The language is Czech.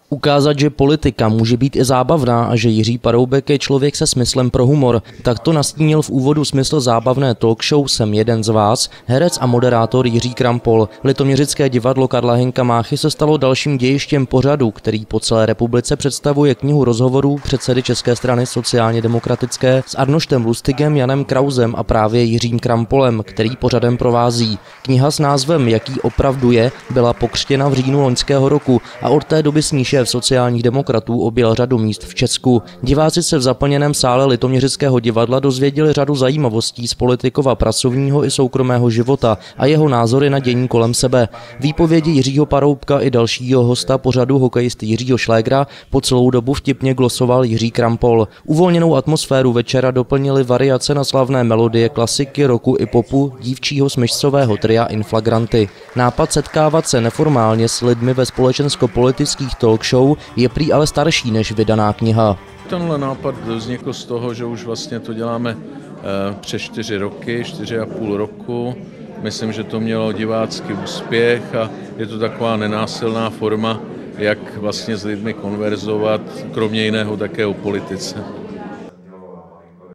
Ukázat, že politika může být i zábavná a že Jiří Paroubek je člověk se smyslem pro humor. Tak to nastínil v úvodu smysl zábavné talk show Jsem jeden z vás herec a moderátor Jiří Krampol. Litoměřické divadlo Karla Hynka Máchy se stalo dalším dějištěm pořadu, který po celé republice představuje knihu rozhovorů předsedy České strany sociálně demokratické s Arnoštem Lustigem, Janem Krausem a právě Jiřím Krampolem, který pořadem provází. Kniha s názvem Jaký opravdu je byla pokřtěna v říjnu loňského roku a od té doby s ní šéf sociálních demokratů objel řadu míst v Česku. Diváci se v zaplněném sále Litoměřického divadla dozvěděli řadu zajímavostí z politikova pracovního i soukromého života a jeho názory na dění kolem sebe. Výpovědi Jiřího Paroubka i dalšího hosta pořadu hokejisty Jiřího Šlégra po celou dobu vtipně glosoval Jiří Krampol. Uvolněnou atmosféru večera doplnily variace na slavné melodie klasiky, rocku i popu dívčího smyčcového tria Inflagranty. Nápad setkávat se neformálně s lidmi ve společensko-politických talk show je prý ale starší než vydaná kniha. Tenhle nápad vznikl z toho, že už vlastně to děláme přes 4 roky, 4,5 roku. Myslím, že to mělo divácký úspěch a je to taková nenásilná forma, jak vlastně s lidmi konverzovat, kromě jiného také o politice.